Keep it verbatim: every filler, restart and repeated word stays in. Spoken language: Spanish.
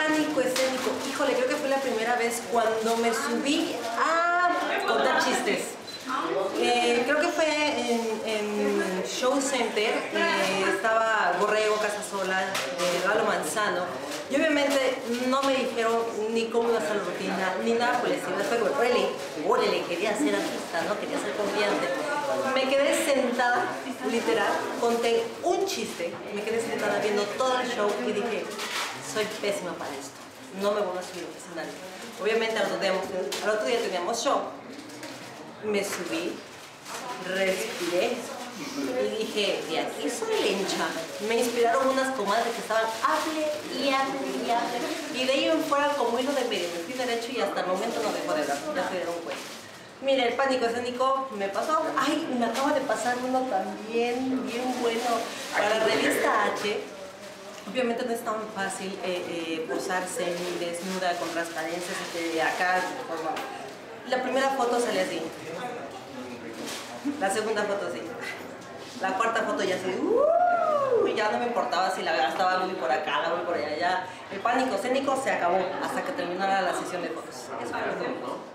pánico escénico. Híjole, creo que fue la primera vez cuando me subí a contar chistes. Eh, creo que fue en, en Show Center, eh, estaba Borrego, Casasola, de Lalo Manzano, y obviamente no me dijeron ni cómo iba a ser la rutina, ni nada por el estilo. Pero órale, órale, quería ser artista, ¿no? Quería ser comediante. Me quedé sentada, literal, conté un chiste, me quedé sentada viendo todo el show y dije, soy pésima para esto, no me voy a subir al escenario. Obviamente al otro día, al otro día teníamos show. Me subí, respiré y dije, de aquí soy lencha. Me inspiraron unas comadres que estaban hable y hable y hable. Y de ahí en fuera como hilo de medio, me fui derecho y hasta el momento no dejó de hablar, ya se dieron cuenta. Mire, el pánico escénico me pasó. Ay, me acaba de pasar uno también bien bueno para la revista H. Obviamente no es tan fácil eh, eh, posarse desnuda con transparencias de acá. Pues, no. La primera foto sale así, la segunda foto así, la cuarta foto ya así, uh, y ya no me importaba si la gastaba muy por acá, la muy por allá, ya el pánico escénico se acabó hasta que terminara la sesión de fotos. Eso fue lo que me pasó.